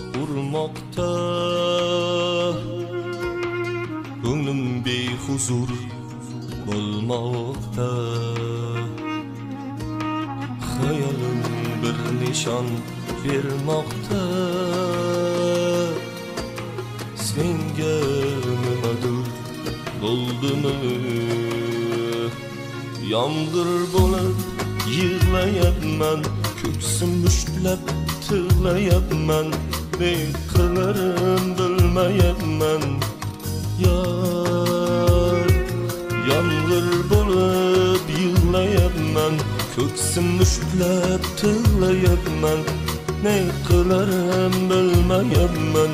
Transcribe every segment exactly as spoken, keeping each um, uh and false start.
urmoqda, ko'nglim behuzur bo'lmoqda. Hayolim bir nishon bermoqda, senga nimadir bo'ldimi? Yomg'ir bo'lib yig'layapman, ko'ksim mushtlab tig'layapman, ne qilarim bilmayapman. Yar, yomg'ir bo'lib yig'layapman, ko'ksim mushtlab tig'layapman, ne qilarim bilmayapman.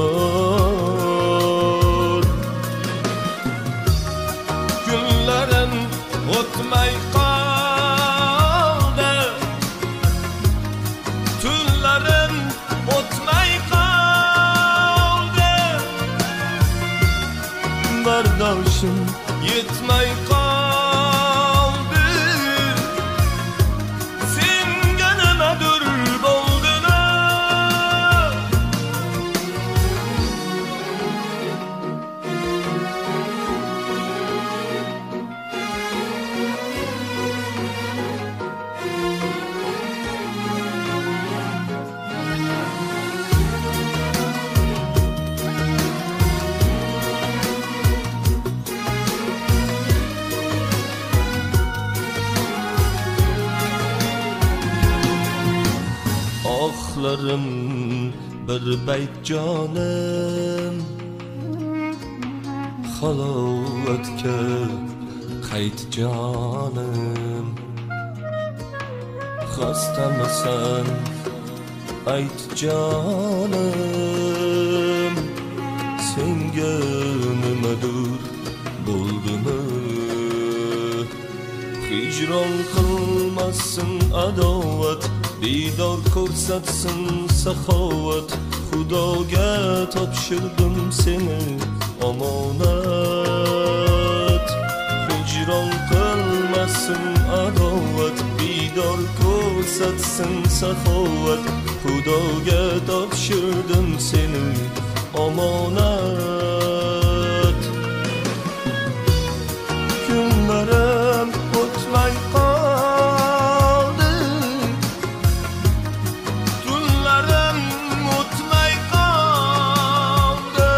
Yar, kunlarim o'tmay qoldi, tunlarim o'tmay qoldi, bardoshim yetmay qoldi, senga nimadir bo'ldimi? Oxlarim bir bayt jonim, halovatga qayt jonim. Xastamisan ayt jonim, senga nimadir bo'ldimi? Hijron qilmasin adovat, didor ko'rsatsin saxovat. Xudoga topshirdim seni omonat. Hijron qilmasin adovat, didor ko'rsatsin saxovat. Xudoga topshirdim seni omonat. Kunlarim o'tmay qoldi, tunlarim o'tmay qoldi,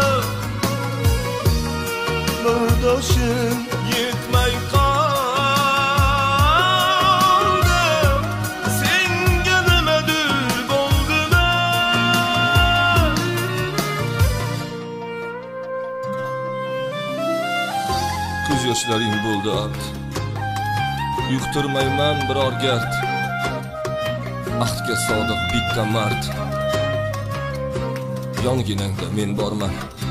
bardoshim yetmay qoldi, senga nimadir bo'ldimi? Ko'z yoshlaring bo'ldi art, yuqtirmayman biror gard. Ahdga sodiq bitta mard, yonginangda men borman.